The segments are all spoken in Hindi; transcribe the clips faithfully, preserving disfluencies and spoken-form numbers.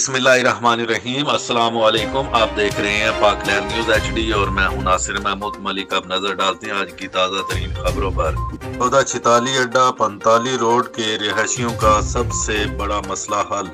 बिस्मिल्लाहिर्रहमानिर्रहीम। अस्सलाम वालेकुम। आप देख रहे हैं पाकलैंड न्यूज एचडी और मैं हूं नासिर महमूद मलिक। अब नजर डालते हैं आज की ताज़ा तरीन खबरों पर। चौदह छिताली अड्डा पंताली रोड के रिहायशियों का सबसे बड़ा मसला हल।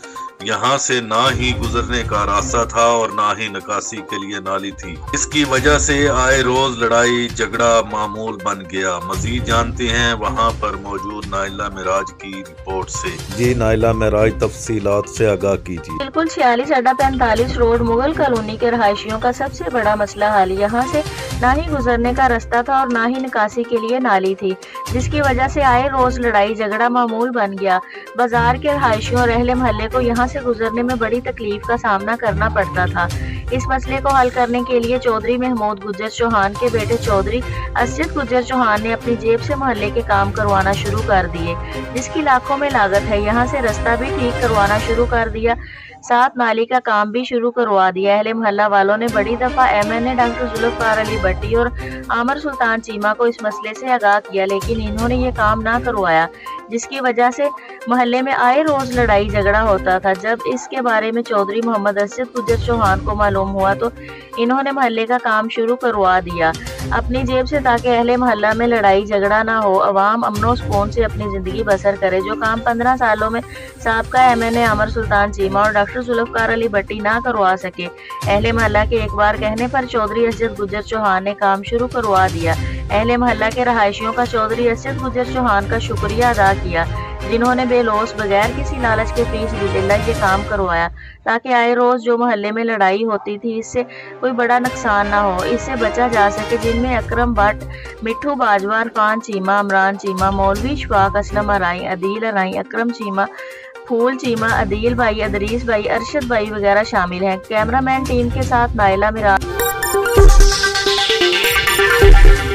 यहाँ से ना ही गुजरने का रास्ता था और ना ही निकासी के लिए नाली थी। इसकी वजह से आए रोज लड़ाई झगड़ा मामूल बन गया। मजीद जानते हैं वहाँ पर मौजूद नाइला मिराज की रिपोर्ट से। जी नाइला मिराज, तफसीलात से आगाह कीजिए। बिल्कुल छियालीस अड्डा पैंतालीस रोड मुगल कॉलोनी के रहायशियों का सबसे बड़ा मसला हल। यहाँ से ना ही गुजरने का रास्ता था और ना ही निकासी के लिए नाली थी, जिसकी वजह से आए रोज लड़ाई झगड़ा मामूल बन गया। बाजार के रहायशियों और अहले मोहल्ले को यहाँ से गुजरने में बड़ी तकलीफ का सामना करना पड़ता था। इस मसले को हल करने के लिए चौधरी महमूद गुज्जर चौहान के बेटे चौधरी असजद गुज्जर चौहान ने अपनी जेब से मोहल्ले के काम करवाना शुरू कर दिए, जिसकी लाखों में लागत है। यहाँ से रास्ता भी ठीक करवाना शुरू कर दिया, साथ नाली का काम भी शुरू करवा दिया। अहले मोहल्ला वालों ने बड़ी दफा एमएनए डॉक्टर जुल्फकार अली भट्टी और आमर सुल्तान चीमा को इस मसले से आगाह किया, लेकिन इन्होंने ये काम ना करवाया, जिसकी वजह से मोहल्ले में आए रोज लड़ाई झगड़ा होता था। जब इसके बारे में चौधरी मोहम्मद असजद गुज्जर चौहान को मालूम हुआ तो इन्होंने मोहल्ले का काम शुरू करवा दिया अपनी जेब से, ताकि अहले मोहल्ला में लड़ाई झगड़ा ना हो, अवाम अमनो सुकून से अपनी जिंदगी बसर करे। जो काम पंद्रह सालों में साबका एमएनए आमर सुल्तान चीमा और डॉक्टर जुल्फकार अली भट्टी ना करवा सके, अहले मोहल्ला के एक बार कहने पर चौधरी असजद गुज्जर चौहान ने काम शुरू करवा दिया। अहले मोहल्ला के रहायशियों का चौधरी असजद गुज्जर चौहान का शुक्रिया अदा किया, जिन्होंने बेलौस बगैर किसी लालच के फीस बिल्ला ये काम करवाया, ताकि आए रोज जो मोहल्ले में लड़ाई होती थी इससे कोई बड़ा नुकसान ना हो, इससे बचा जा सके। जिनमें अकरम भट्ट, मिठू बाजवा, इरफान चीमा, इमरान चीमा, मौलवी शफाक, असलम अराई, अदील अराई, अकरम चीमा, फूल चीमा, अदील भाई, अदरीस भाई, अरशद भाई वगैरह शामिल हैं। कैमरामैन टीम के साथ नाइला मिराज।